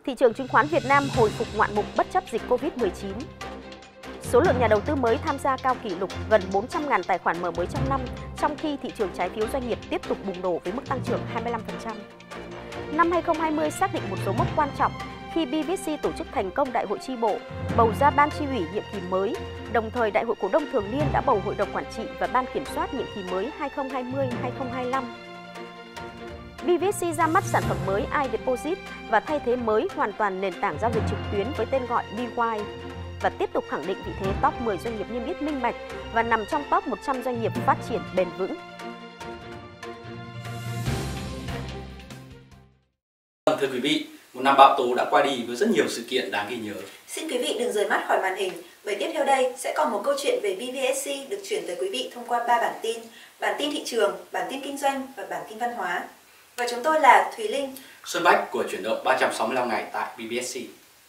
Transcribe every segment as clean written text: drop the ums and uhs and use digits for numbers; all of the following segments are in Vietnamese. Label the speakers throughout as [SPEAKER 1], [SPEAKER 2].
[SPEAKER 1] Thị trường chứng khoán Việt Nam hồi phục ngoạn mục bất chấp dịch Covid-19. Số lượng nhà đầu tư mới tham gia cao kỷ lục, gần 400.000 tài khoản mở mới trong năm, trong khi thị trường trái phiếu doanh nghiệp tiếp tục bùng nổ với mức tăng trưởng 25%. Năm 2020 xác định một số mốc quan trọng khi BVC tổ chức thành công Đại hội chi bộ, bầu ra ban chi ủy nhiệm kỳ mới, đồng thời Đại hội cổ đông thường niên đã bầu hội đồng quản trị và ban kiểm soát nhiệm kỳ mới 2020-2025. BVC ra mắt sản phẩm mới iDeposit và thay thế mới hoàn toàn nền tảng giao dịch trực tuyến với tên gọi BY và tiếp tục khẳng định vị thế top 10 doanh nghiệp niêm yết minh bạch và nằm trong top 100 doanh nghiệp phát triển bền vững.
[SPEAKER 2] Thưa quý vị, một năm bão tố đã qua đi với rất nhiều sự kiện đáng ghi nhớ.
[SPEAKER 3] Xin quý vị đừng rời mắt khỏi màn hình, bởi tiếp theo đây sẽ còn một câu chuyện về BVSC được chuyển tới quý vị thông qua 3 bản tin thị trường, bản tin kinh doanh và bản tin văn hóa. Và chúng tôi là Thùy Linh,
[SPEAKER 2] Xuân Bách của chuyển động 365 ngày tại BVSC.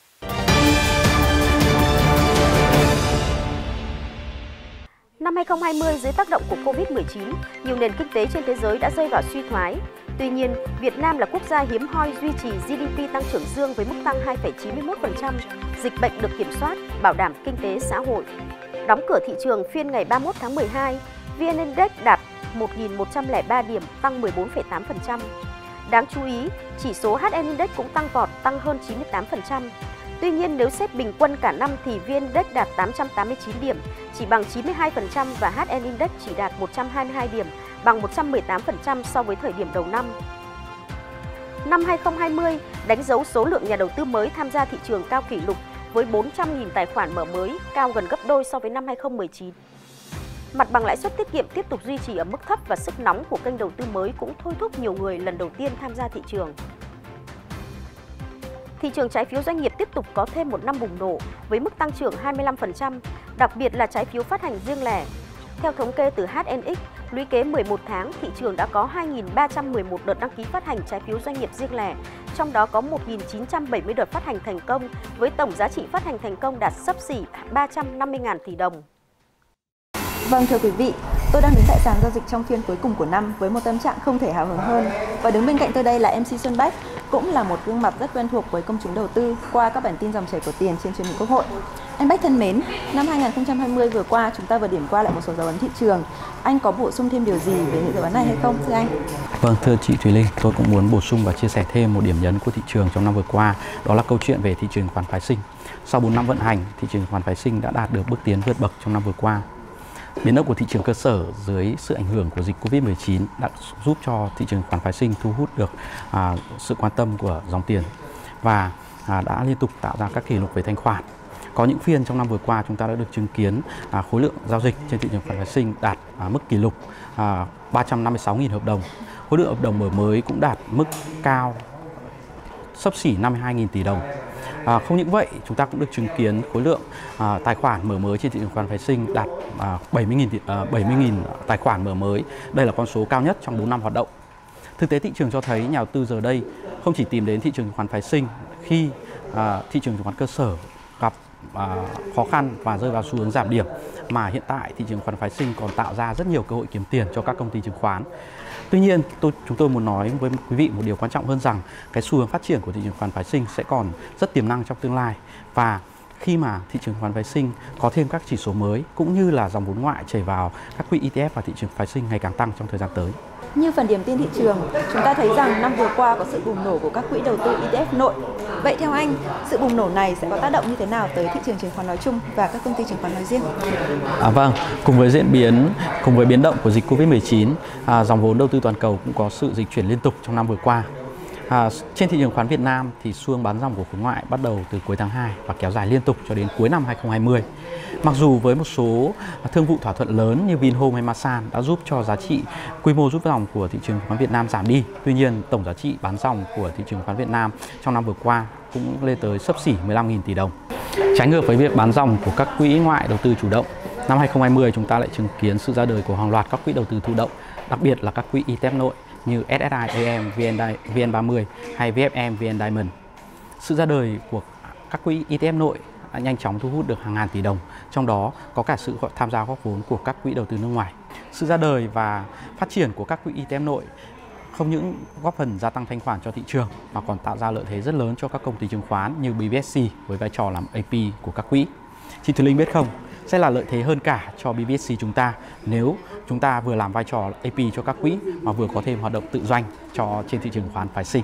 [SPEAKER 1] Năm 2020 dưới tác động của Covid-19, nhiều nền kinh tế trên thế giới đã rơi vào suy thoái. Tuy nhiên, Việt Nam là quốc gia hiếm hoi duy trì GDP tăng trưởng dương với mức tăng 2,91%, dịch bệnh được kiểm soát, bảo đảm kinh tế xã hội. Đóng cửa thị trường phiên ngày 31 tháng 12, VN Index đạt 1.103 điểm, tăng 14,8%. Đáng chú ý, chỉ số HN Index cũng tăng vọt, tăng hơn 98%. Tuy nhiên, nếu xếp bình quân cả năm thì VN Index đạt 889 điểm, chỉ bằng 92% và HN Index chỉ đạt 122 điểm, bằng 118% so với thời điểm đầu năm. Năm 2020 đánh dấu số lượng nhà đầu tư mới tham gia thị trường cao kỷ lục với 400.000 tài khoản mở mới, cao gần gấp đôi so với năm 2019. Mặt bằng lãi suất tiết kiệm tiếp tục duy trì ở mức thấp và sức nóng của kênh đầu tư mới cũng thôi thúc nhiều người lần đầu tiên tham gia thị trường. Thị trường trái phiếu doanh nghiệp tiếp tục có thêm một năm bùng nổ với mức tăng trưởng 25%, đặc biệt là trái phiếu phát hành riêng lẻ. Theo thống kê từ HNX, lũy kế 11 tháng, thị trường đã có 2.311 đợt đăng ký phát hành trái phiếu doanh nghiệp riêng lẻ, trong đó có 1.970 đợt phát hành thành công, với tổng giá trị phát hành thành công đạt xấp xỉ 350.000 tỷ đồng.
[SPEAKER 4] Vâng, thưa quý vị, tôi đang đứng tại sàn giao dịch trong phiên cuối cùng của năm với một tâm trạng không thể hào hứng hơn. Và đứng bên cạnh tôi đây là MC Xuân Bách, cũng là một gương mặt rất quen thuộc với công chúng đầu tư qua các bản tin dòng chảy của tiền trên truyền hình Quốc hội. Anh Bách thân mến, năm 2020 vừa qua chúng ta vừa điểm qua lại một số dấu ấn thị trường. Anh có bổ sung thêm điều gì về những dấu ấn này hay không, thưa anh?
[SPEAKER 5] Vâng, thưa chị Thùy Linh, tôi cũng muốn bổ sung và chia sẻ thêm một điểm nhấn của thị trường trong năm vừa qua, đó là câu chuyện về thị trường chứng khoán phái sinh. Sau 4 năm vận hành, thị trường chứng khoán phái sinh đã đạt được bước tiến vượt bậc trong năm vừa qua. Biến động của thị trường cơ sở dưới sự ảnh hưởng của dịch Covid-19 đã giúp cho thị trường chứng khoán phái sinh thu hút được sự quan tâm của dòng tiền và đã liên tục tạo ra các kỷ lục về thanh khoản. Có những phiên trong năm vừa qua chúng ta đã được chứng kiến khối lượng giao dịch trên thị trường chứng khoán phái sinh đạt mức kỷ lục 356.000 hợp đồng. Khối lượng hợp đồng mở mới cũng đạt mức cao xấp xỉ 52.000 tỷ đồng. Không những vậy, chúng ta cũng được chứng kiến khối lượng tài khoản mở mới trên thị trường chứng khoán phái sinh đạt 70.000 tài khoản mở mới. Đây là con số cao nhất trong 4 năm hoạt động. Thực tế thị trường cho thấy nhà đầu tư giờ đây không chỉ tìm đến thị trường chứng khoán phái sinh khi thị trường chứng khoán cơ sở gặp khó khăn và rơi vào xu hướng giảm điểm, mà hiện tại thị trường chứng khoán phái sinh còn tạo ra rất nhiều cơ hội kiếm tiền cho các công ty chứng khoán. Tuy nhiên, chúng tôi muốn nói với quý vị một điều quan trọng hơn rằng cái xu hướng phát triển của thị trường chứng khoán phái sinh sẽ còn rất tiềm năng trong tương lai, và khi mà thị trường chứng khoán phái sinh có thêm các chỉ số mới cũng như là dòng vốn ngoại chảy vào các quỹ ETF và thị trường phái sinh ngày càng tăng trong thời gian tới.
[SPEAKER 4] Như phần điểm tin thị trường, chúng ta thấy rằng năm vừa qua có sự bùng nổ của các quỹ đầu tư ETF nội. Vậy theo anh, sự bùng nổ này sẽ có tác động như thế nào tới thị trường chứng khoán nói chung và các công ty chứng khoán nói riêng?
[SPEAKER 5] Vâng, cùng với biến động của dịch Covid-19, dòng vốn đầu tư toàn cầu cũng có sự dịch chuyển liên tục trong năm vừa qua. Trên thị trường chứng khoán Việt Nam thì xu hướng bán dòng của khối ngoại bắt đầu từ cuối tháng 2 và kéo dài liên tục cho đến cuối năm 2020. Mặc dù với một số thương vụ thỏa thuận lớn như Vinhome hay Masan đã giúp cho giá trị quy mô rút dòng của thị trường chứng khoán Việt Nam giảm đi, tuy nhiên tổng giá trị bán dòng của thị trường chứng khoán Việt Nam trong năm vừa qua cũng lên tới xấp xỉ 15.000 tỷ đồng. Trái ngược với việc bán dòng của các quỹ ngoại đầu tư chủ động, năm 2020 chúng ta lại chứng kiến sự ra đời của hàng loạt các quỹ đầu tư thụ động, đặc biệt là các quỹ ETF nội như SSI AM, VN30 hay VFM VN Diamond. Sự ra đời của các quỹ ETF nội đã nhanh chóng thu hút được hàng ngàn tỷ đồng, trong đó có cả sự tham gia góp vốn của các quỹ đầu tư nước ngoài. Sự ra đời và phát triển của các quỹ ETF nội không những góp phần gia tăng thanh khoản cho thị trường mà còn tạo ra lợi thế rất lớn cho các công ty chứng khoán như BVSC với vai trò làm AP của các quỹ. Chị Thùy Linh biết không, sẽ là lợi thế hơn cả cho BVSC chúng ta nếu chúng ta vừa làm vai trò AP cho các quỹ mà vừa có thêm hoạt động tự doanh trên thị trường chứng khoán phái sinh.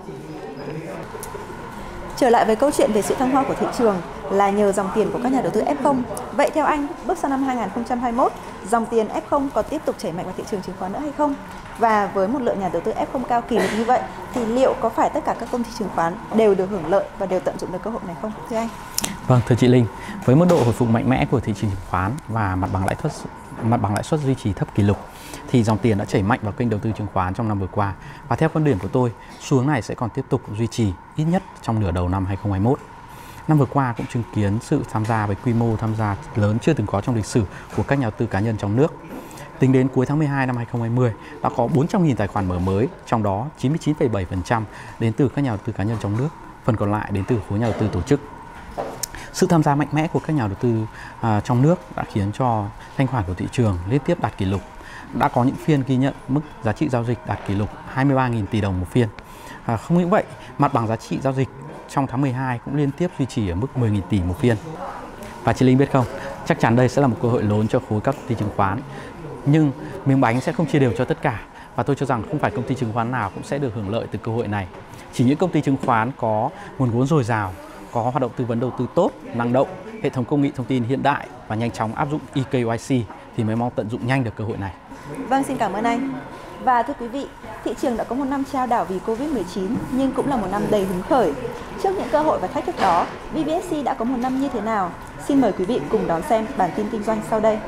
[SPEAKER 4] Trở lại với câu chuyện về sự thăng hoa của thị trường là nhờ dòng tiền của các nhà đầu tư F0. Vậy theo anh, bước sang năm 2021, dòng tiền F0 có tiếp tục chảy mạnh vào thị trường chứng khoán nữa hay không? Và với một lượng nhà đầu tư F0 cao kỷ lục như vậy thì liệu có phải tất cả các công ty chứng khoán đều được hưởng lợi và đều tận dụng được cơ hội này không, thưa anh?
[SPEAKER 5] Vâng, thưa chị Linh, với mức độ hồi phục mạnh mẽ của thị trường chứng khoán và mặt bằng lãi suất duy trì thấp kỷ lục thì dòng tiền đã chảy mạnh vào kênh đầu tư chứng khoán trong năm vừa qua. Và theo quan điểm của tôi, xu hướng này sẽ còn tiếp tục duy trì ít nhất trong nửa đầu năm 2021. Năm vừa qua cũng chứng kiến sự tham gia với quy mô tham gia lớn chưa từng có trong lịch sử của các nhà đầu tư cá nhân trong nước. Tính đến cuối tháng 12 năm 2020 đã có 400.000 tài khoản mở mới, trong đó 99,7% đến từ các nhà đầu tư cá nhân trong nước, phần còn lại đến từ khối nhà đầu tư tổ chức. Sự tham gia mạnh mẽ của các nhà đầu tư trong nước đã khiến cho thanh khoản của thị trường liên tiếp đạt kỷ lục. Đã có những phiên ghi nhận mức giá trị giao dịch đạt kỷ lục 23.000 tỷ đồng một phiên. Không những vậy, mặt bằng giá trị giao dịch trong tháng 12 cũng liên tiếp duy trì ở mức 10.000 tỷ một phiên. Và chị Linh biết không, chắc chắn đây sẽ là một cơ hội lớn cho khối các công ty chứng khoán. Nhưng miếng bánh sẽ không chia đều cho tất cả. Và tôi cho rằng không phải công ty chứng khoán nào cũng sẽ được hưởng lợi từ cơ hội này. Chỉ những công ty chứng khoán có nguồn vốn dồi dào, có hoạt động tư vấn đầu tư tốt, năng động, hệ thống công nghệ thông tin hiện đại và nhanh chóng áp dụng eKYC thì mới mong tận dụng nhanh được cơ hội này.
[SPEAKER 4] Vâng, xin cảm ơn anh. Và thưa quý vị, thị trường đã có một năm trao đảo vì Covid-19 nhưng cũng là một năm đầy hứng khởi. Trước những cơ hội và thách thức đó, BVSC đã có một năm như thế nào? Xin mời quý vị cùng đón xem bản tin kinh doanh sau đây.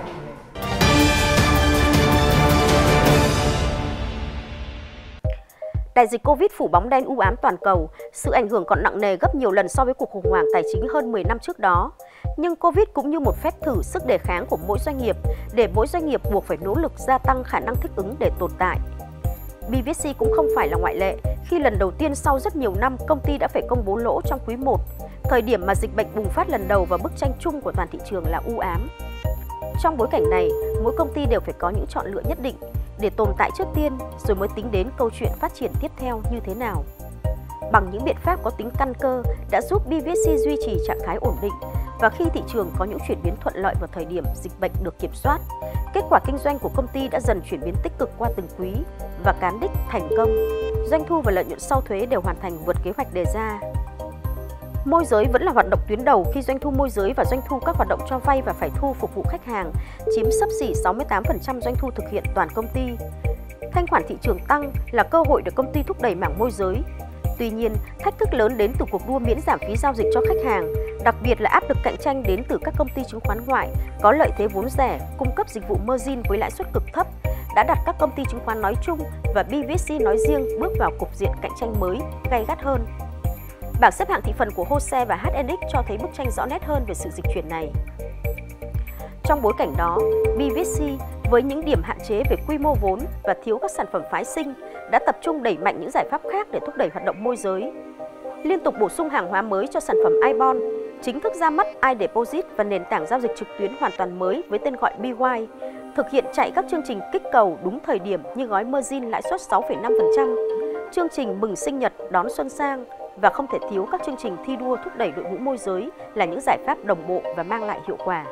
[SPEAKER 1] Đại dịch Covid phủ bóng đen u ám toàn cầu, sự ảnh hưởng còn nặng nề gấp nhiều lần so với cuộc khủng hoảng tài chính hơn 10 năm trước đó. Nhưng Covid cũng như một phép thử sức đề kháng của mỗi doanh nghiệp, để mỗi doanh nghiệp buộc phải nỗ lực gia tăng khả năng thích ứng để tồn tại. BVSC cũng không phải là ngoại lệ, khi lần đầu tiên sau rất nhiều năm công ty đã phải công bố lỗ trong quý 1, thời điểm mà dịch bệnh bùng phát lần đầu và bức tranh chung của toàn thị trường là u ám. Trong bối cảnh này, mỗi công ty đều phải có những chọn lựa nhất định để tồn tại trước tiên, rồi mới tính đến câu chuyện phát triển tiếp theo như thế nào. Bằng những biện pháp có tính căn cơ đã giúp BVSC duy trì trạng thái ổn định, và khi thị trường có những chuyển biến thuận lợi vào thời điểm dịch bệnh được kiểm soát, kết quả kinh doanh của công ty đã dần chuyển biến tích cực qua từng quý và cán đích thành công. Doanh thu và lợi nhuận sau thuế đều hoàn thành vượt kế hoạch đề ra. Môi giới vẫn là hoạt động tuyến đầu khi doanh thu môi giới và doanh thu các hoạt động cho vay và phải thu phục vụ khách hàng chiếm xấp xỉ 68% doanh thu thực hiện toàn công ty. Thanh khoản thị trường tăng là cơ hội để công ty thúc đẩy mảng môi giới. Tuy nhiên, thách thức lớn đến từ cuộc đua miễn giảm phí giao dịch cho khách hàng, đặc biệt là áp lực cạnh tranh đến từ các công ty chứng khoán ngoại có lợi thế vốn rẻ, cung cấp dịch vụ margin với lãi suất cực thấp, đã đặt các công ty chứng khoán nói chung và BVSC nói riêng bước vào cục diện cạnh tranh mới, gay gắt hơn. Bảng xếp hạng thị phần của HOSE và HNX cho thấy bức tranh rõ nét hơn về sự dịch chuyển này. Trong bối cảnh đó, BVSC với những điểm hạn chế về quy mô vốn và thiếu các sản phẩm phái sinh đã tập trung đẩy mạnh những giải pháp khác để thúc đẩy hoạt động môi giới. Liên tục bổ sung hàng hóa mới cho sản phẩm iBond, chính thức ra mắt iDeposit và nền tảng giao dịch trực tuyến hoàn toàn mới với tên gọi BY, thực hiện chạy các chương trình kích cầu đúng thời điểm như gói margin lãi suất 6,5%, chương trình mừng sinh nhật đón xuân sang và không thể thiếu các chương trình thi đua thúc đẩy đội ngũ môi giới là những giải pháp đồng bộ và mang lại hiệu quả.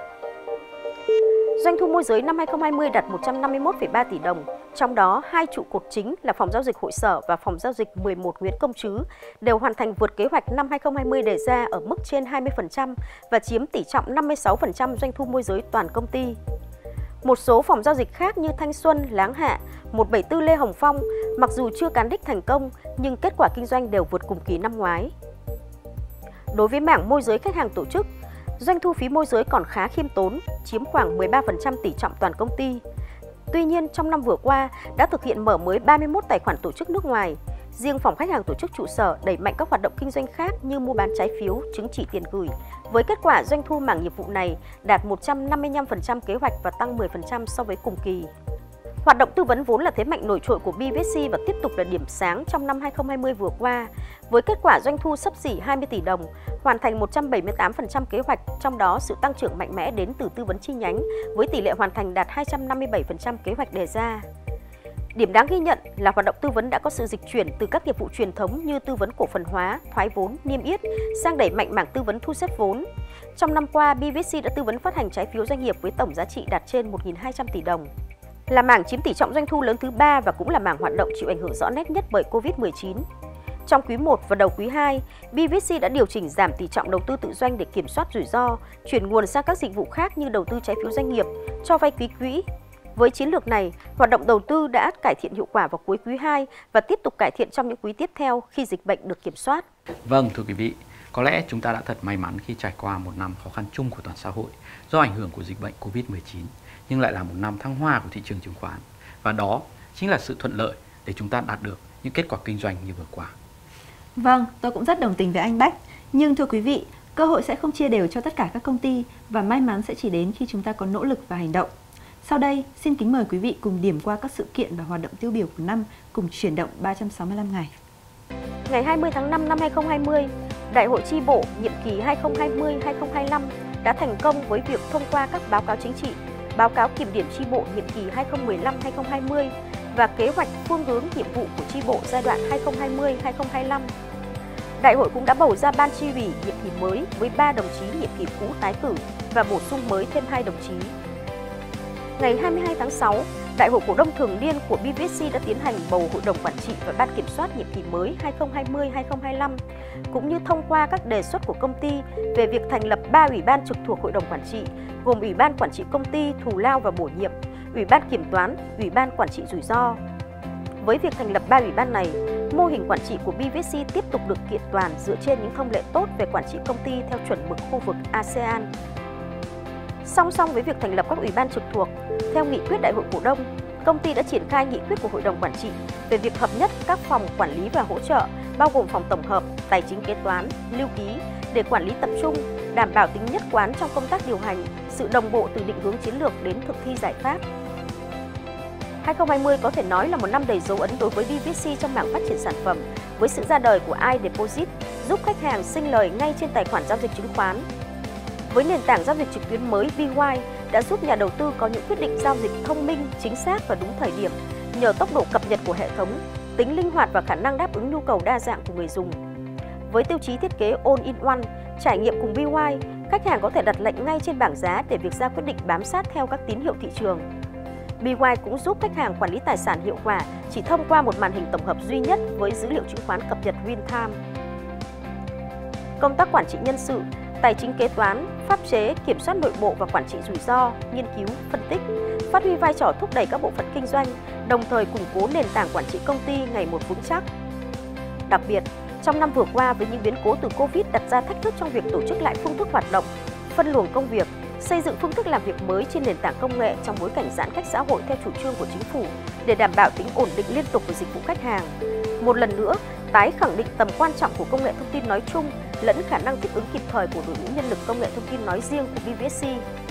[SPEAKER 1] Doanh thu môi giới năm 2020 đạt 151,3 tỷ đồng, trong đó hai trụ cột chính là phòng giao dịch Hội Sở và phòng giao dịch 11 Nguyễn Công Trứ đều hoàn thành vượt kế hoạch năm 2020 đề ra ở mức trên 20% và chiếm tỷ trọng 56% doanh thu môi giới toàn công ty. Một số phòng giao dịch khác như Thanh Xuân, Láng Hạ, 174 Lê Hồng Phong, mặc dù chưa cán đích thành công nhưng kết quả kinh doanh đều vượt cùng kỳ năm ngoái. Đối với mảng môi giới khách hàng tổ chức, doanh thu phí môi giới còn khá khiêm tốn, chiếm khoảng 13% tỷ trọng toàn công ty. Tuy nhiên, trong năm vừa qua đã thực hiện mở mới 31 tài khoản tổ chức nước ngoài. Riêng phòng khách hàng tổ chức trụ sở đẩy mạnh các hoạt động kinh doanh khác như mua bán trái phiếu, chứng chỉ tiền gửi. Với kết quả doanh thu mảng nghiệp vụ này đạt 155% kế hoạch và tăng 10% so với cùng kỳ. Hoạt động tư vấn vốn là thế mạnh nổi trội của BVSC và tiếp tục là điểm sáng trong năm 2020 vừa qua. Với kết quả doanh thu xấp xỉ 20 tỷ đồng, hoàn thành 178% kế hoạch, trong đó sự tăng trưởng mạnh mẽ đến từ tư vấn chi nhánh với tỷ lệ hoàn thành đạt 257% kế hoạch đề ra. Điểm đáng ghi nhận là hoạt động tư vấn đã có sự dịch chuyển từ các nghiệp vụ truyền thống như tư vấn cổ phần hóa, thoái vốn, niêm yết sang đẩy mạnh mảng tư vấn thu xếp vốn. Trong năm qua, BVC đã tư vấn phát hành trái phiếu doanh nghiệp với tổng giá trị đạt trên 1.200 tỷ đồng. Là mảng chiếm tỷ trọng doanh thu lớn thứ 3 và cũng là mảng hoạt động chịu ảnh hưởng rõ nét nhất bởi Covid-19. Trong quý 1 và đầu quý 2, BVC đã điều chỉnh giảm tỷ trọng đầu tư tự doanh để kiểm soát rủi ro, chuyển nguồn sang các dịch vụ khác như đầu tư trái phiếu doanh nghiệp, cho vay ký quỹ. Với chiến lược này, hoạt động đầu tư đã cải thiện hiệu quả vào cuối quý 2 và tiếp tục cải thiện trong những quý tiếp theo khi dịch bệnh được kiểm soát.
[SPEAKER 5] Vâng, thưa quý vị, có lẽ chúng ta đã thật may mắn khi trải qua một năm khó khăn chung của toàn xã hội do ảnh hưởng của dịch bệnh Covid-19, nhưng lại là một năm thăng hoa của thị trường chứng khoán. Và đó chính là sự thuận lợi để chúng ta đạt được những kết quả kinh doanh như vừa qua.
[SPEAKER 4] Vâng, tôi cũng rất đồng tình với anh Bách. Nhưng thưa quý vị, cơ hội sẽ không chia đều cho tất cả các công ty và may mắn sẽ chỉ đến khi chúng ta có nỗ lực và hành động. Sau đây, xin kính mời quý vị cùng điểm qua các sự kiện và hoạt động tiêu biểu của năm cùng chuyển động 365 ngày.
[SPEAKER 1] Ngày 20 tháng 5 năm 2020, Đại hội chi bộ nhiệm kỳ 2020-2025 đã thành công với việc thông qua các báo cáo chính trị, báo cáo kiểm điểm chi bộ nhiệm kỳ 2015-2020 và kế hoạch phương hướng nhiệm vụ của chi bộ giai đoạn 2020-2025. Đại hội cũng đã bầu ra ban chi ủy nhiệm kỳ mới với 3 đồng chí nhiệm kỳ cũ tái cử và bổ sung mới thêm 2 đồng chí. Ngày 22 tháng 6, Đại hội cổ đông thường niên của BVC đã tiến hành bầu hội đồng quản trị và ban kiểm soát nhiệm kỳ mới 2020-2025, cũng như thông qua các đề xuất của công ty về việc thành lập 3 ủy ban trực thuộc hội đồng quản trị, gồm Ủy ban Quản trị Công ty thù lao và bổ nhiệm, Ủy ban Kiểm toán, Ủy ban Quản trị rủi ro. Với việc thành lập 3 ủy ban này, mô hình quản trị của BVC tiếp tục được kiện toàn dựa trên những thông lệ tốt về quản trị công ty theo chuẩn mực khu vực ASEAN. Song song với việc thành lập các ủy ban trực thuộc, theo nghị quyết Đại hội cổ đông, công ty đã triển khai nghị quyết của Hội đồng Quản trị về việc hợp nhất các phòng quản lý và hỗ trợ, bao gồm phòng tổng hợp, tài chính kế toán, lưu ký, để quản lý tập trung, đảm bảo tính nhất quán trong công tác điều hành, sự đồng bộ từ định hướng chiến lược đến thực thi giải pháp. 2020 có thể nói là một năm đầy dấu ấn đối với BVC trong mảng phát triển sản phẩm, với sự ra đời của iDeposit, giúp khách hàng sinh lời ngay trên tài khoản giao dịch chứng khoán. Với nền tảng giao dịch trực tuyến mới BY đã giúp nhà đầu tư có những quyết định giao dịch thông minh, chính xác và đúng thời điểm, nhờ tốc độ cập nhật của hệ thống, tính linh hoạt và khả năng đáp ứng nhu cầu đa dạng của người dùng. Với tiêu chí thiết kế All-in-One, trải nghiệm cùng BY, khách hàng có thể đặt lệnh ngay trên bảng giá để việc ra quyết định bám sát theo các tín hiệu thị trường. BY cũng giúp khách hàng quản lý tài sản hiệu quả chỉ thông qua một màn hình tổng hợp duy nhất với dữ liệu chứng khoán cập nhật real-time. Công tác quản trị nhân sự, tài chính kế toán, pháp chế, kiểm soát nội bộ và quản trị rủi ro, nghiên cứu, phân tích, phát huy vai trò thúc đẩy các bộ phận kinh doanh, đồng thời củng cố nền tảng quản trị công ty ngày một vững chắc. Đặc biệt, trong năm vừa qua với những biến cố từ Covid đặt ra thách thức trong việc tổ chức lại phương thức hoạt động, phân luồng công việc, xây dựng phương thức làm việc mới trên nền tảng công nghệ trong bối cảnh giãn cách xã hội theo chủ trương của chính phủ để đảm bảo tính ổn định liên tục của dịch vụ khách hàng. Một lần nữa, tái khẳng định tầm quan trọng của công nghệ thông tin nói chung lẫn khả năng thích ứng kịp thời của đội ngũ nhân lực công nghệ thông tin nói riêng của BVC.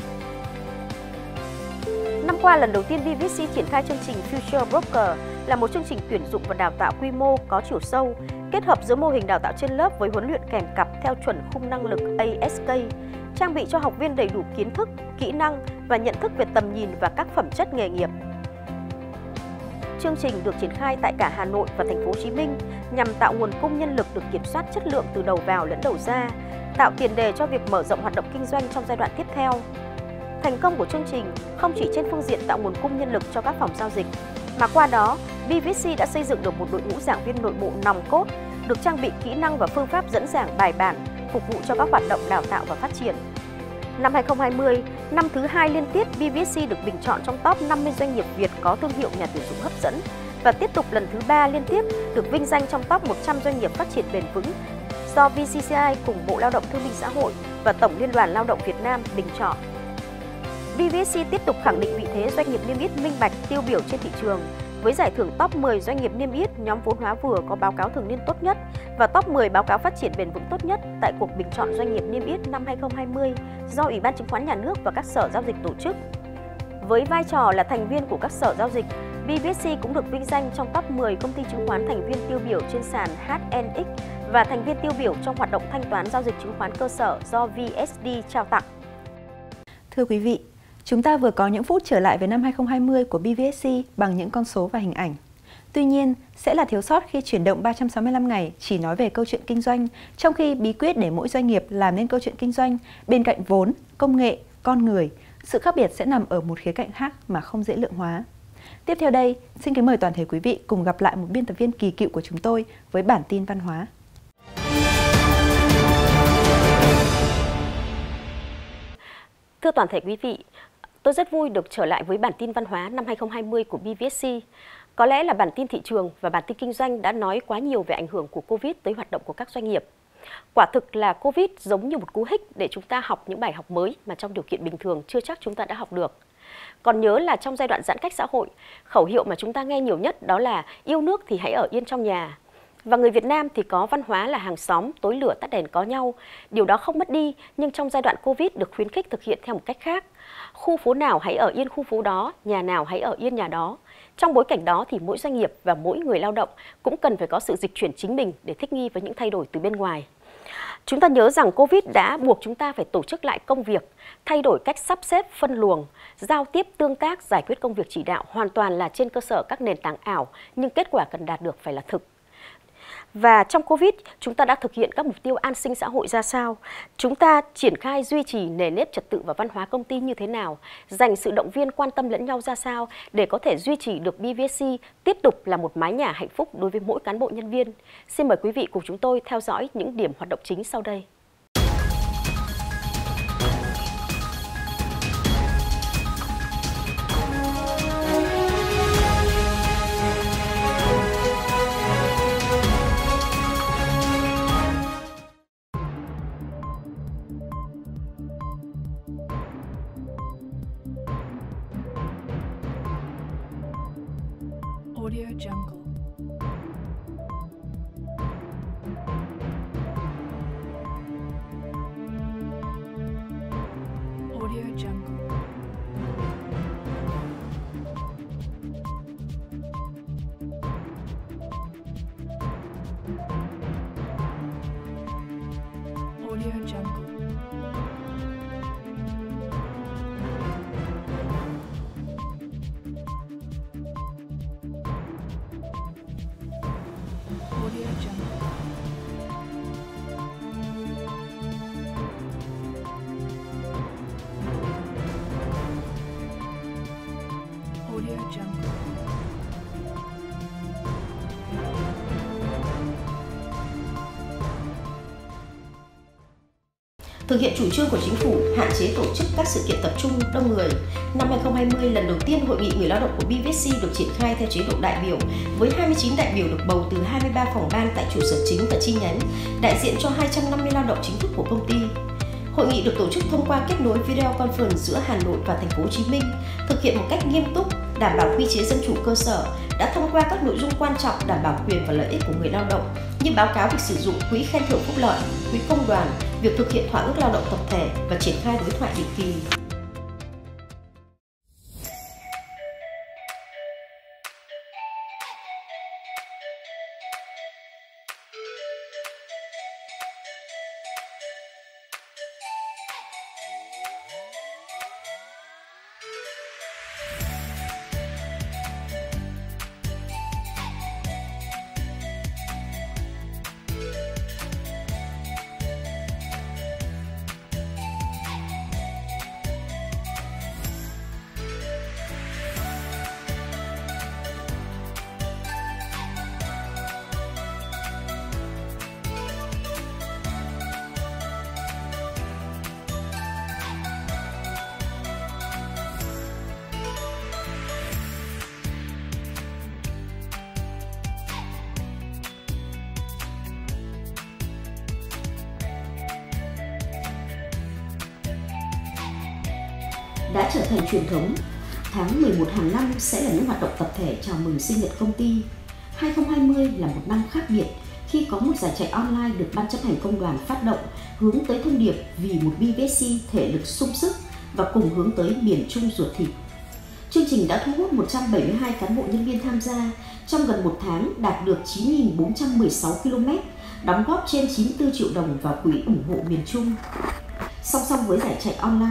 [SPEAKER 1] Năm qua, lần đầu tiên BVC triển khai chương trình Future Broker là một chương trình tuyển dụng và đào tạo quy mô có chiều sâu, kết hợp giữa mô hình đào tạo trên lớp với huấn luyện kèm cặp theo chuẩn khung năng lực ASK, trang bị cho học viên đầy đủ kiến thức, kỹ năng và nhận thức về tầm nhìn và các phẩm chất nghề nghiệp. Chương trình được triển khai tại cả Hà Nội và Thành phố Hồ Chí Minh nhằm tạo nguồn cung nhân lực được kiểm soát chất lượng từ đầu vào lẫn đầu ra, tạo tiền đề cho việc mở rộng hoạt động kinh doanh trong giai đoạn tiếp theo. Thành công của chương trình không chỉ trên phương diện tạo nguồn cung nhân lực cho các phòng giao dịch, mà qua đó BVC đã xây dựng được một đội ngũ giảng viên nội bộ nòng cốt, được trang bị kỹ năng và phương pháp dẫn giảng bài bản, phục vụ cho các hoạt động đào tạo và phát triển. Năm 2020, năm thứ 2 liên tiếp BVC được bình chọn trong top 50 doanh nghiệp Việt có thương hiệu nhà tuyển dụng hấp dẫn và tiếp tục lần thứ 3 liên tiếp được vinh danh trong top 100 doanh nghiệp phát triển bền vững do VCCI cùng Bộ Lao động Thương binh Xã hội và Tổng Liên đoàn Lao động Việt Nam bình chọn. BVC tiếp tục khẳng định vị thế doanh nghiệp niêm yết minh bạch tiêu biểu trên thị trường với giải thưởng top 10 doanh nghiệp niêm yết nhóm vốn hóa vừa có báo cáo thường niên tốt nhất và top 10 báo cáo phát triển bền vững tốt nhất tại cuộc bình chọn doanh nghiệp niêm yết năm 2020 do Ủy ban Chứng khoán Nhà nước và các sở giao dịch tổ chức. Với vai trò là thành viên của các sở giao dịch, BVC cũng được vinh danh trong top 10 công ty chứng khoán thành viên tiêu biểu trên sàn HNX và thành viên tiêu biểu trong hoạt động thanh toán giao dịch chứng khoán cơ sở do VSD trao tặng.
[SPEAKER 4] Thưa quý vị, Chúng ta vừa có những phút trở lại với năm 2020 của BVSC bằng những con số và hình ảnh. Tuy nhiên, sẽ là thiếu sót khi chuyển động 365 ngày chỉ nói về câu chuyện kinh doanh, trong khi bí quyết để mỗi doanh nghiệp làm nên câu chuyện kinh doanh, bên cạnh vốn, công nghệ, con người, sự khác biệt sẽ nằm ở một khía cạnh khác mà không dễ lượng hóa. Tiếp theo đây, xin kính mời toàn thể quý vị cùng gặp lại một biên tập viên kỳ cựu của chúng tôi với bản tin văn hóa.
[SPEAKER 1] Thưa toàn thể quý vị, tôi rất vui được trở lại với bản tin văn hóa năm 2020 của BVSC. Có lẽ là bản tin thị trường và bản tin kinh doanh đã nói quá nhiều về ảnh hưởng của Covid tới hoạt động của các doanh nghiệp. Quả thực là Covid giống như một cú hích để chúng ta học những bài học mới mà trong điều kiện bình thường chưa chắc chúng ta đã học được. Còn nhớ là trong giai đoạn giãn cách xã hội, khẩu hiệu mà chúng ta nghe nhiều nhất đó là yêu nước thì hãy ở yên trong nhà. Và người Việt Nam thì có văn hóa là hàng xóm, tối lửa tắt đèn có nhau. Điều đó không mất đi, nhưng trong giai đoạn Covid được khuyến khích thực hiện theo một cách khác. Khu phố nào hãy ở yên khu phố đó, nhà nào hãy ở yên nhà đó. Trong bối cảnh đó thì mỗi doanh nghiệp và mỗi người lao động cũng cần phải có sự dịch chuyển chính mình để thích nghi với những thay đổi từ bên ngoài. Chúng ta nhớ rằng Covid đã buộc chúng ta phải tổ chức lại công việc, thay đổi cách sắp xếp, phân luồng, giao tiếp, tương tác, giải quyết công việc chỉ đạo hoàn toàn là trên cơ sở các nền tảng ảo, nhưng kết quả cần đạt được phải là thực. Và trong Covid, chúng ta đã thực hiện các mục tiêu an sinh xã hội ra sao? Chúng ta triển khai duy trì nề nếp trật tự và văn hóa công ty như thế nào? Dành sự động viên quan tâm lẫn nhau ra sao để có thể duy trì được BVSC tiếp tục là một mái nhà hạnh phúc đối với mỗi cán bộ nhân viên? Xin mời quý vị cùng chúng tôi theo dõi những điểm hoạt động chính sau đây.
[SPEAKER 6] Audio Jungle. Audio Jungle. Audio Jungle. Audio Jungle. Audio Jungle.
[SPEAKER 1] Thực hiện chủ trương của chính phủ hạn chế tổ chức các sự kiện tập trung đông người, năm 2020 lần đầu tiên Hội nghị người lao động của BVSC được triển khai theo chế độ đại biểu với 29 đại biểu được bầu từ 23 phòng ban tại trụ sở chính và chi nhánh, đại diện cho 250 lao động chính thức của công ty. Hội nghị được tổ chức thông qua kết nối video conference giữa Hà Nội và Thành phố Hồ Chí Minh, thực hiện một cách nghiêm túc, đảm bảo quy chế dân chủ cơ sở, đã thông qua các nội dung quan trọng đảm bảo quyền và lợi ích của người lao động như báo cáo việc sử dụng quỹ khen thưởng phúc lợi, quỹ công đoàn, việc thực hiện thỏa ước lao động tập thể và triển khai đối thoại định kỳ. Đã trở thành truyền thống, tháng 11 hàng năm sẽ là những hoạt động tập thể chào mừng sinh nhật công ty. 2020 là một năm khác biệt khi có một giải chạy online được Ban chấp hành công đoàn phát động hướng tới thông điệp vì một BVSC thể lực sung sức và cùng hướng tới miền Trung ruột thịt. Chương trình đã thu hút 172 cán bộ nhân viên tham gia, trong gần một tháng đạt được 9.416 km, đóng góp trên 94 triệu đồng vào quỹ ủng hộ miền Trung. Song song với giải chạy online,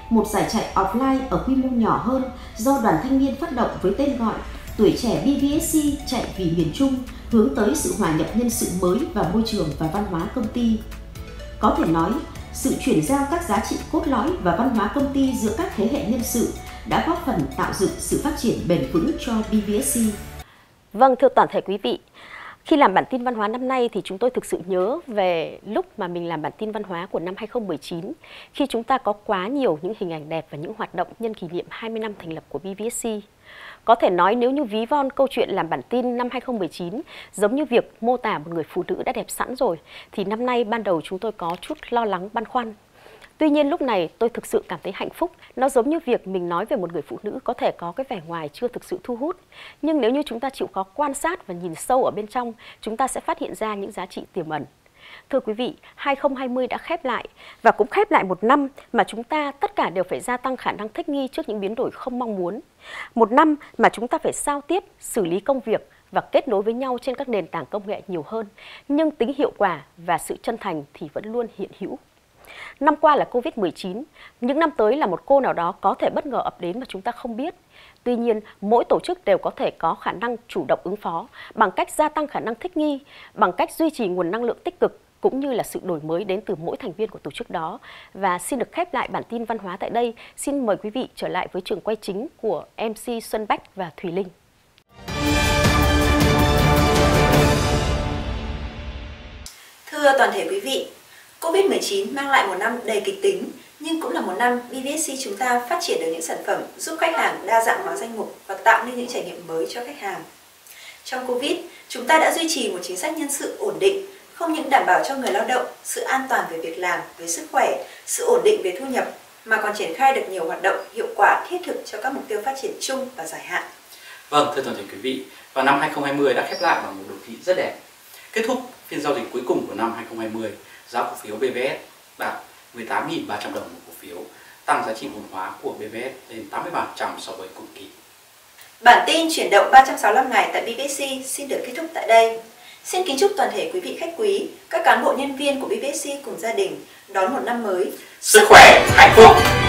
[SPEAKER 1] một giải chạy offline ở quy mô nhỏ hơn do Đoàn Thanh niên phát động với tên gọi Tuổi trẻ BVSC chạy vì miền Trung, hướng tới sự hòa nhập nhân sự mới vào môi trường và văn hóa công ty. Có thể nói, sự chuyển giao các giá trị cốt lõi và văn hóa công ty giữa các thế hệ nhân sự đã góp phần tạo dựng sự phát triển bền vững cho BVSC.
[SPEAKER 7] Vâng, thưa toàn thể quý vị, khi làm bản tin văn hóa năm nay thì chúng tôi thực sự nhớ về lúc mà mình làm bản tin văn hóa của năm 2019, khi chúng ta có quá nhiều những hình ảnh đẹp và những hoạt động nhân kỷ niệm 20 năm thành lập của BVSC. Có thể nói nếu như ví von câu chuyện làm bản tin năm 2019 giống như việc mô tả một người phụ nữ đã đẹp sẵn rồi, thì năm nay ban đầu chúng tôi có chút lo lắng băn khoăn. Tuy nhiên lúc này tôi thực sự cảm thấy hạnh phúc. Nó giống như việc mình nói về một người phụ nữ có thể có cái vẻ ngoài chưa thực sự thu hút. Nhưng nếu như chúng ta chịu khó quan sát và nhìn sâu ở bên trong, chúng ta sẽ phát hiện ra những giá trị tiềm ẩn. Thưa quý vị, 2020 đã khép lại và cũng khép lại một năm mà chúng ta tất cả đều phải gia tăng khả năng thích nghi trước những biến đổi không mong muốn. Một năm mà chúng ta phải giao tiếp, xử lý công việc và kết nối với nhau trên các nền tảng công nghệ nhiều hơn. Nhưng tính hiệu quả và sự chân thành thì vẫn luôn hiện hữu. Năm qua là Covid-19, những năm tới là một cô nào đó có thể bất ngờ ập đến mà chúng ta không biết. Tuy nhiên, mỗi tổ chức đều có thể có khả năng chủ động ứng phó bằng cách gia tăng khả năng thích nghi, bằng cách duy trì nguồn năng lượng tích cực cũng như là sự đổi mới đến từ mỗi thành viên của tổ chức đó. Và xin được khép lại bản tin văn hóa tại đây. Xin mời quý vị trở lại với trường quay chính của MC Xuân Bách và Thùy Linh.
[SPEAKER 3] Thưa toàn thể quý vị, Covid-19 mang lại một năm đầy kịch tính, nhưng cũng là một năm BVSC chúng ta phát triển được những sản phẩm giúp khách hàng đa dạng hóa danh mục và tạo nên những trải nghiệm mới cho khách hàng. Trong Covid, chúng ta đã duy trì một chính sách nhân sự ổn định, không những đảm bảo cho người lao động sự an toàn về việc làm, về sức khỏe, sự ổn định về thu nhập, mà còn triển khai được nhiều hoạt động hiệu quả thiết thực cho các mục tiêu phát triển chung và dài hạn.
[SPEAKER 2] Vâng, thưa toàn thể quý vị, và năm 2020 đã khép lại bằng một đồ thị rất đẹp. Kết thúc phiên giao dịch cuối cùng của năm 2020, giá cổ phiếu BVS đạt 18.300 đồng một cổ phiếu, tăng giá trị vốn hóa của BVS lên 83% so với cùng kỳ.
[SPEAKER 3] Bản tin chuyển động 365 ngày tại BVSC xin được kết thúc tại đây. Xin kính chúc toàn thể quý vị khách quý, các cán bộ nhân viên của BVSC cùng gia đình đón một năm mới
[SPEAKER 2] Sức khỏe, hạnh phúc!